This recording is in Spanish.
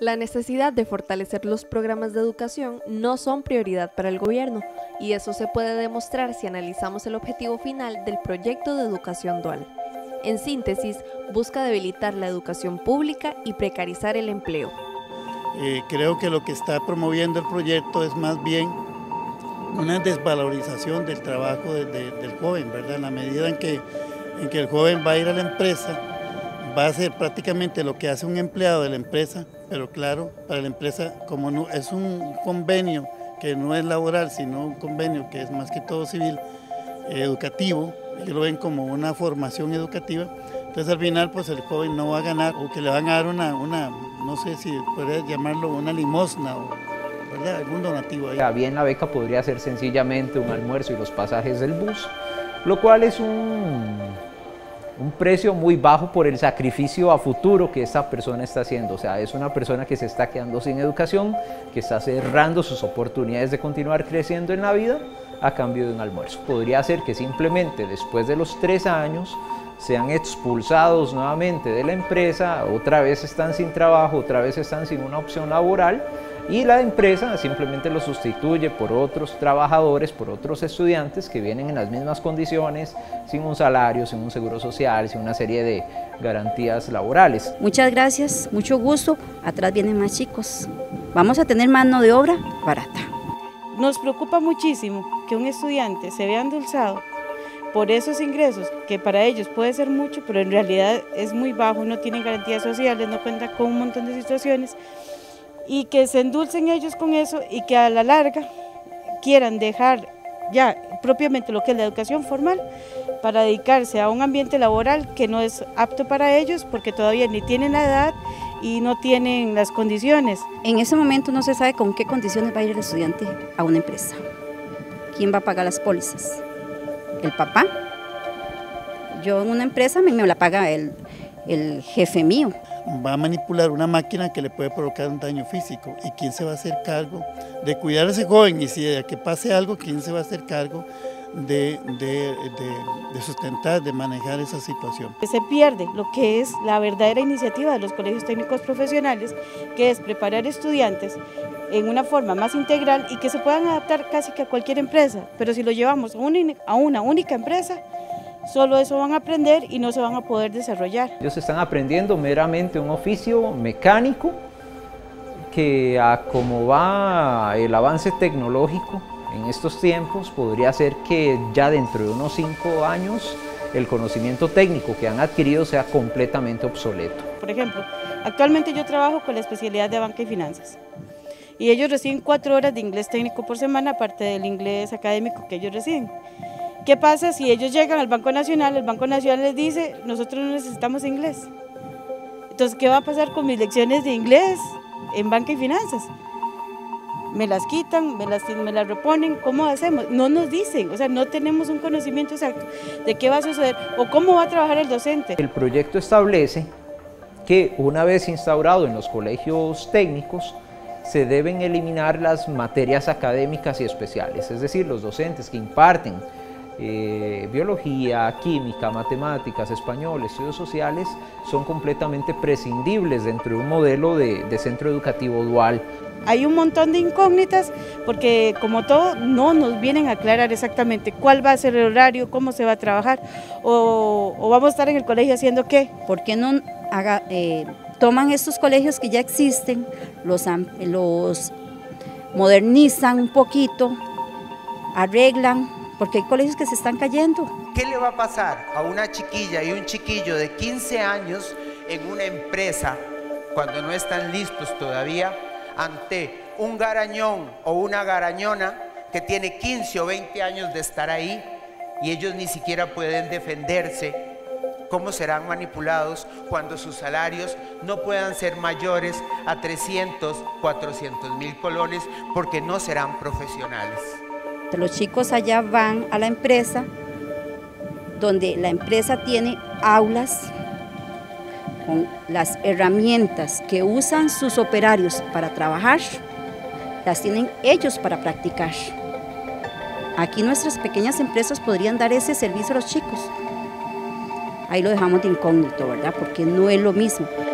La necesidad de fortalecer los programas de educación no son prioridad para el gobierno, y eso se puede demostrar si analizamos el objetivo final del proyecto de educación dual. En síntesis, busca debilitar la educación pública y precarizar el empleo. Creo que lo que está promoviendo el proyecto es más bien una desvalorización del trabajo del joven, ¿verdad? En la medida en que el joven va a ir a la empresa, va a hacer prácticamente lo que hace un empleado de la empresa, pero claro, para la empresa, como no, es un convenio que no es laboral, sino un convenio que es más que todo civil, educativo, ellos lo ven como una formación educativa, entonces al final pues el joven no va a ganar, o que le van a dar una no sé si podría llamarlo una limosna, ¿verdad? Algún donativo ahí. Bien, la beca podría ser sencillamente un almuerzo y los pasajes del bus, lo cual es un precio muy bajo por el sacrificio a futuro que esta persona está haciendo. O sea, es una persona que se está quedando sin educación, que está cerrando sus oportunidades de continuar creciendo en la vida a cambio de un almuerzo. Podría ser que simplemente después de los 3 años sean expulsados nuevamente de la empresa, otra vez están sin trabajo, otra vez están sin una opción laboral, y la empresa simplemente lo sustituye por otros trabajadores, por otros estudiantes que vienen en las mismas condiciones, sin un salario, sin un seguro social, sin una serie de garantías laborales. Muchas gracias, mucho gusto. Atrás vienen más chicos. Vamos a tener mano de obra barata. Nos preocupa muchísimo que un estudiante se vea endulzado por esos ingresos, que para ellos puede ser mucho, pero en realidad es muy bajo, no tienen garantías sociales, no cuentan con un montón de situaciones, y que se endulcen ellos con eso y que a la larga quieran dejar ya propiamente lo que es la educación formal para dedicarse a un ambiente laboral que no es apto para ellos porque todavía ni tienen la edad y no tienen las condiciones. En ese momento no se sabe con qué condiciones va a ir el estudiante a una empresa. ¿Quién va a pagar las pólizas? ¿El papá? Yo en una empresa me la paga el jefe mío. Va a manipular una máquina que le puede provocar un daño físico. ¿Y quién se va a hacer cargo de cuidar a ese joven? Y si de que pase algo, ¿quién se va a hacer cargo de sustentar, de manejar esa situación? Se pierde lo que es la verdadera iniciativa de los colegios técnicos profesionales, que es preparar estudiantes en una forma más integral y que se puedan adaptar casi que a cualquier empresa, pero si lo llevamos a una única empresa, solo eso van a aprender y no se van a poder desarrollar. Ellos están aprendiendo meramente un oficio mecánico que a como va el avance tecnológico en estos tiempos, podría ser que ya dentro de unos 5 años el conocimiento técnico que han adquirido sea completamente obsoleto. Por ejemplo, actualmente yo trabajo con la especialidad de banca y finanzas y ellos reciben 4 horas de inglés técnico por semana, aparte del inglés académico que ellos reciben. ¿Qué pasa si ellos llegan al Banco Nacional, el Banco Nacional les dice, nosotros no necesitamos inglés? Entonces, ¿qué va a pasar con mis lecciones de inglés en banca y finanzas? Me las quitan, me las reponen, ¿cómo hacemos? No nos dicen, o sea, no tenemos un conocimiento exacto de qué va a suceder o cómo va a trabajar el docente. El proyecto establece que una vez instaurado en los colegios técnicos, se deben eliminar las materias académicas y especiales, es decir, los docentes que imparten biología, química, matemáticas, español, estudios sociales, son completamente prescindibles dentro de un modelo de centro educativo dual. Hay un montón de incógnitas porque, como todo, no nos vienen a aclarar exactamente cuál va a ser el horario, cómo se va a trabajar o vamos a estar en el colegio haciendo qué. ¿Por qué no toman estos colegios que ya existen, los modernizan un poquito, arreglan? Porque hay colegios que se están cayendo. ¿Qué le va a pasar a una chiquilla y un chiquillo de 15 años en una empresa cuando no están listos todavía ante un garañón o una garañona que tiene 15 o 20 años de estar ahí y ellos ni siquiera pueden defenderse? ¿Cómo serán manipulados cuando sus salarios no puedan ser mayores a 300, 400 mil colones porque no serán profesionales? Los chicos allá van a la empresa, donde la empresa tiene aulas con las herramientas que usan sus operarios para trabajar, las tienen ellos para practicar. Aquí nuestras pequeñas empresas podrían dar ese servicio a los chicos. Ahí lo dejamos de incógnito, ¿verdad? Porque no es lo mismo.